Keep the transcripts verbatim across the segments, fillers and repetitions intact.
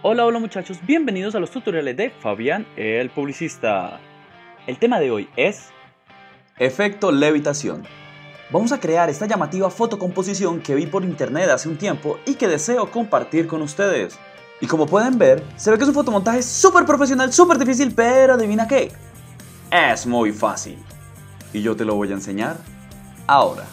Hola, hola muchachos, bienvenidos a los tutoriales de Fabián el Publicista. El tema de hoy es efecto levitación. Vamos a crear esta llamativa fotocomposición que vi por internet hace un tiempo y que deseo compartir con ustedes. Y como pueden ver, se ve que es un fotomontaje súper profesional, súper difícil, pero adivina qué, es muy fácil. Y yo te lo voy a enseñar ahora.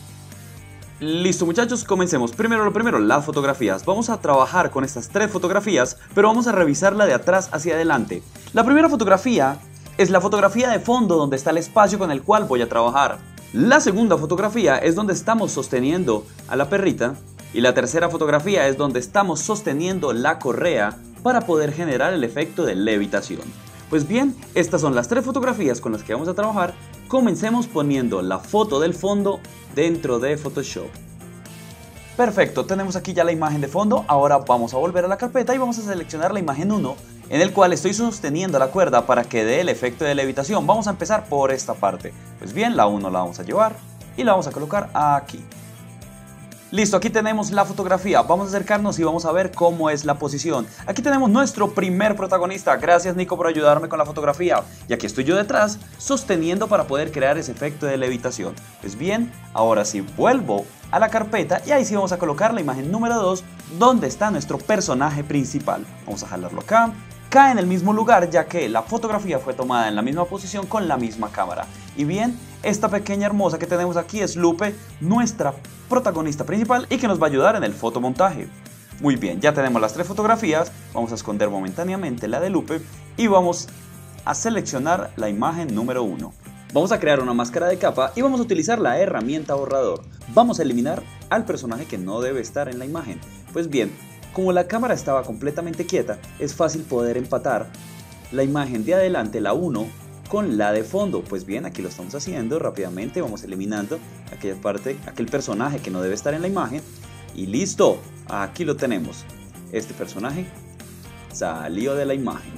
Listo muchachos, comencemos. Primero lo primero, las fotografías. Vamos a trabajar con estas tres fotografías, pero vamos a revisarla de atrás hacia adelante. La primera fotografía es la fotografía de fondo donde está el espacio con el cual voy a trabajar. La segunda fotografía es donde estamos sosteniendo a la perrita. Y la tercera fotografía es donde estamos sosteniendo la correa para poder generar el efecto de levitación. Pues bien, estas son las tres fotografías con las que vamos a trabajar. Comencemos poniendo la foto del fondo dentro de Photoshop. Perfecto, tenemos aquí ya la imagen de fondo. Ahora vamos a volver a la carpeta y vamos a seleccionar la imagen uno, en el cual estoy sosteniendo la cuerda para que dé el efecto de levitación. Vamos a empezar por esta parte. Pues bien, la uno la vamos a llevar y la vamos a colocar aquí. Listo, aquí tenemos la fotografía. Vamos a acercarnos y vamos a ver cómo es la posición. Aquí tenemos nuestro primer protagonista. Gracias Nico por ayudarme con la fotografía. Y aquí estoy yo detrás sosteniendo para poder crear ese efecto de levitación. Pues bien, ahora sí vuelvo a la carpeta y ahí sí vamos a colocar la imagen número dos, donde está nuestro personaje principal. Vamos a jalarlo acá. Cae en el mismo lugar ya que la fotografía fue tomada en la misma posición con la misma cámara. Y bien, esta pequeña hermosa que tenemos aquí es Lupe, nuestra protagonista principal y que nos va a ayudar en el fotomontaje. Muy bien, ya tenemos las tres fotografías, vamos a esconder momentáneamente la de Lupe y vamos a seleccionar la imagen número uno. Vamos a crear una máscara de capa y vamos a utilizar la herramienta borrador. Vamos a eliminar al personaje que no debe estar en la imagen. Pues bien, como la cámara estaba completamente quieta, es fácil poder empatar la imagen de adelante, la uno, con la de fondo. Pues bien, aquí lo estamos haciendo rápidamente, vamos eliminando aquella parte, aquel personaje que no debe estar en la imagen. Y listo, aquí lo tenemos. Este personaje salió de la imagen.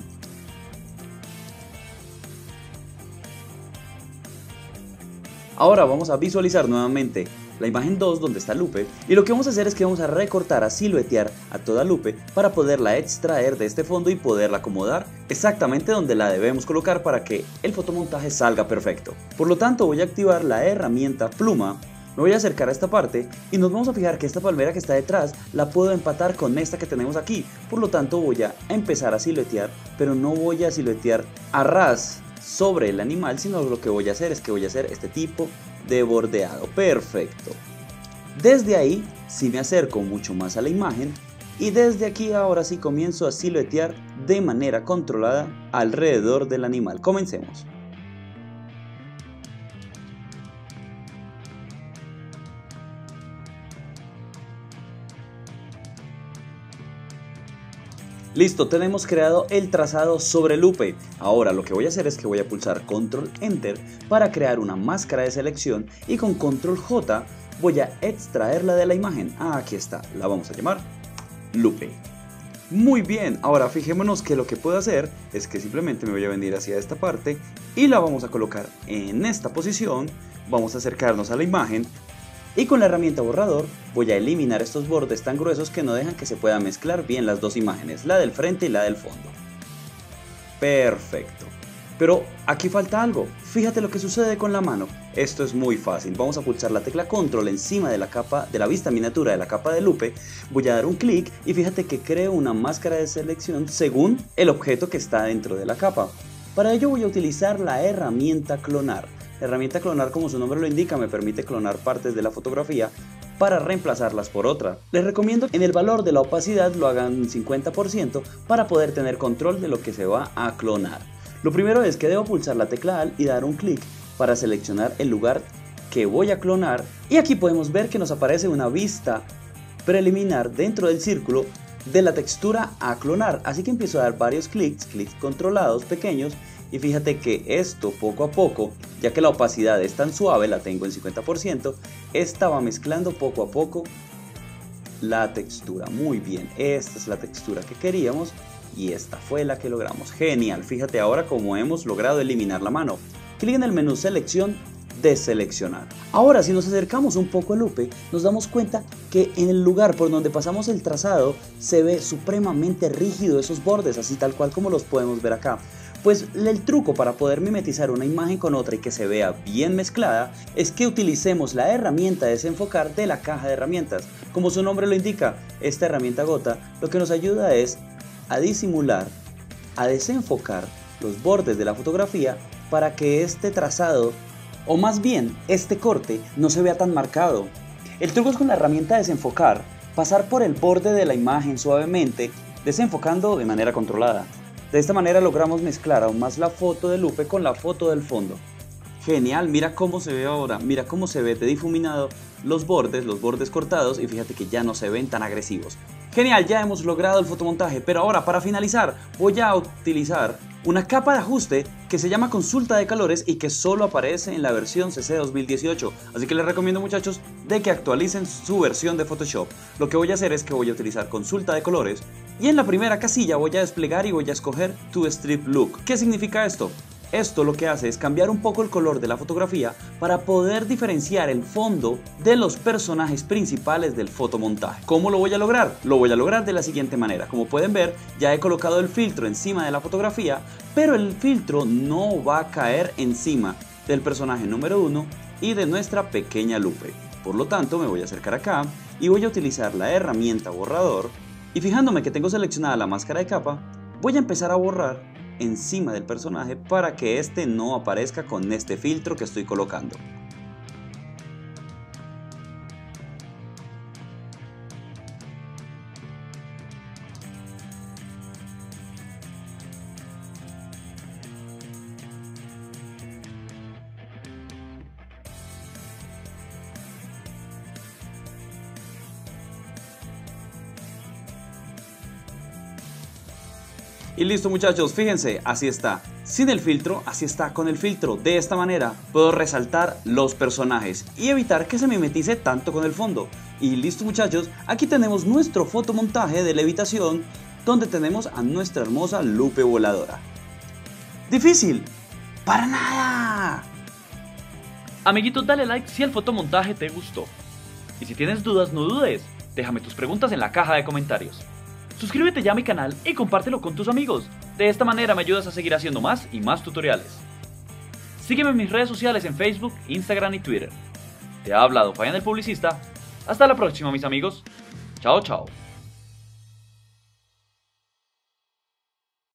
Ahora vamos a visualizar nuevamente la imagen dos donde está Lupe y lo que vamos a hacer es que vamos a recortar, a siluetear a toda Lupe para poderla extraer de este fondo y poderla acomodar exactamente donde la debemos colocar para que el fotomontaje salga perfecto. Por lo tanto voy a activar la herramienta pluma, me voy a acercar a esta parte y nos vamos a fijar que esta palmera que está detrás la puedo empatar con esta que tenemos aquí. Por lo tanto voy a empezar a siluetear, pero no voy a siluetear a ras sobre el animal, sino lo que voy a hacer es que voy a hacer este tipo de bordeado. Perfecto. Desde ahí sí me acerco mucho más a la imagen y desde aquí ahora sí comienzo a siluetear de manera controlada alrededor del animal. Comencemos. Listo, tenemos creado el trazado sobre Lupe. Ahora lo que voy a hacer es que voy a pulsar control enter para crear una máscara de selección y con control J voy a extraerla de la imagen. Ah, aquí está, la vamos a llamar Lupe. Muy bien, ahora fijémonos que lo que puedo hacer es que simplemente me voy a venir hacia esta parte y la vamos a colocar en esta posición. Vamos a acercarnos a la imagen. Y con la herramienta borrador voy a eliminar estos bordes tan gruesos que no dejan que se puedan mezclar bien las dos imágenes, la del frente y la del fondo. Perfecto. Pero aquí falta algo, fíjate lo que sucede con la mano. Esto es muy fácil, vamos a pulsar la tecla control encima de la capa de la vista miniatura de la capa de Lupe, voy a dar un clic y fíjate que creo una máscara de selección según el objeto que está dentro de la capa. Para ello voy a utilizar la herramienta clonar. La herramienta clonar, como su nombre lo indica, me permite clonar partes de la fotografía para reemplazarlas por otra. Les recomiendo que en el valor de la opacidad lo hagan un cincuenta por ciento para poder tener control de lo que se va a clonar. Lo primero es que debo pulsar la tecla Alt y dar un clic para seleccionar el lugar que voy a clonar y aquí podemos ver que nos aparece una vista preliminar dentro del círculo de la textura a clonar, así que empiezo a dar varios clics, clics controlados pequeños. Y fíjate que esto poco a poco, ya que la opacidad es tan suave, la tengo en cincuenta por ciento, esta va mezclando poco a poco la textura. Muy bien, esta es la textura que queríamos y esta fue la que logramos. Genial, fíjate ahora cómo hemos logrado eliminar la mano. Clic en el menú selección deseleccionar. Ahora, si nos acercamos un poco a Lupe, nos damos cuenta que en el lugar por donde pasamos el trazado se ve supremamente rígido esos bordes, así tal cual como los podemos ver acá. Pues el truco para poder mimetizar una imagen con otra y que se vea bien mezclada es que utilicemos la herramienta desenfocar de la caja de herramientas. Como su nombre lo indica, esta herramienta gota lo que nos ayuda es a disimular, a desenfocar los bordes de la fotografía para que este trazado, o más bien este corte, no se vea tan marcado. El truco es con la herramienta desenfocar, pasar por el borde de la imagen suavemente, desenfocando de manera controlada. De esta manera logramos mezclar aún más la foto de Lupe con la foto del fondo. Genial, mira cómo se ve ahora, mira cómo se ve de difuminado los bordes, los bordes cortados, y fíjate que ya no se ven tan agresivos. Genial, ya hemos logrado el fotomontaje, pero ahora para finalizar voy a utilizar una capa de ajuste que se llama consulta de colores y que solo aparece en la versión C C dos mil dieciocho, así que les recomiendo, muchachos, de que actualicen su versión de Photoshop. Lo que voy a hacer es que voy a utilizar consulta de colores y en la primera casilla voy a desplegar y voy a escoger To Strip Look. ¿Qué significa esto? Esto lo que hace es cambiar un poco el color de la fotografía para poder diferenciar el fondo de los personajes principales del fotomontaje. ¿Cómo lo voy a lograr? Lo voy a lograr de la siguiente manera. Como pueden ver, ya he colocado el filtro encima de la fotografía, pero el filtro no va a caer encima del personaje número uno y de nuestra pequeña Lupe. Por lo tanto, me voy a acercar acá y voy a utilizar la herramienta borrador, y fijándome que tengo seleccionada la máscara de capa, voy a empezar a borrar encima del personaje para que este no aparezca con este filtro que estoy colocando. Y listo, muchachos, fíjense, así está. Sin el filtro, así está con el filtro. De esta manera puedo resaltar los personajes y evitar que se mimetice tanto con el fondo. Y listo, muchachos, aquí tenemos nuestro fotomontaje de levitación, donde tenemos a nuestra hermosa Lupe voladora. ¿Difícil? ¡Para nada! Amiguitos, dale like si el fotomontaje te gustó. Y si tienes dudas, no dudes, déjame tus preguntas en la caja de comentarios. Suscríbete ya a mi canal y compártelo con tus amigos. De esta manera me ayudas a seguir haciendo más y más tutoriales. Sígueme en mis redes sociales en Facebook, Instagram y Twitter. Te ha hablado Fabián el Publicista. Hasta la próxima, mis amigos. Chao, chao.